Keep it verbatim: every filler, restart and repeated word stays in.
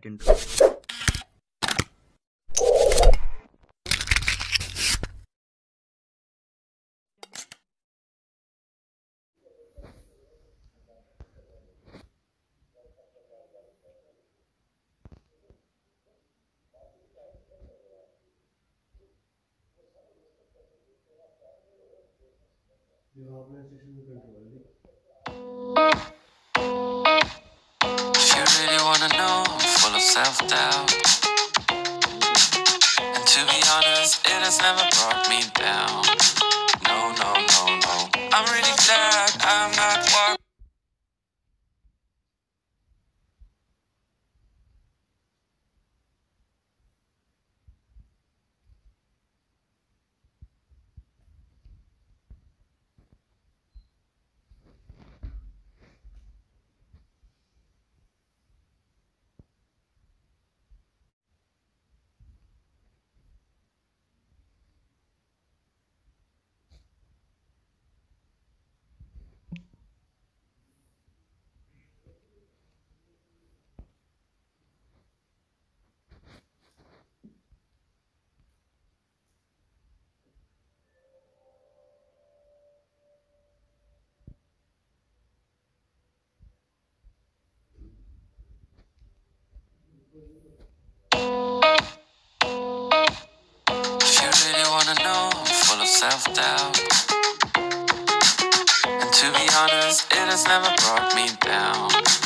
dramatic intro. If you really wanna know, I'm full of self-doubt. And to be honest, it has never brought me down. No, no, no, no. I'm really glad I'm not walking. If you really wanna know, I'm full of self-doubt. And to be honest, it has never brought me down.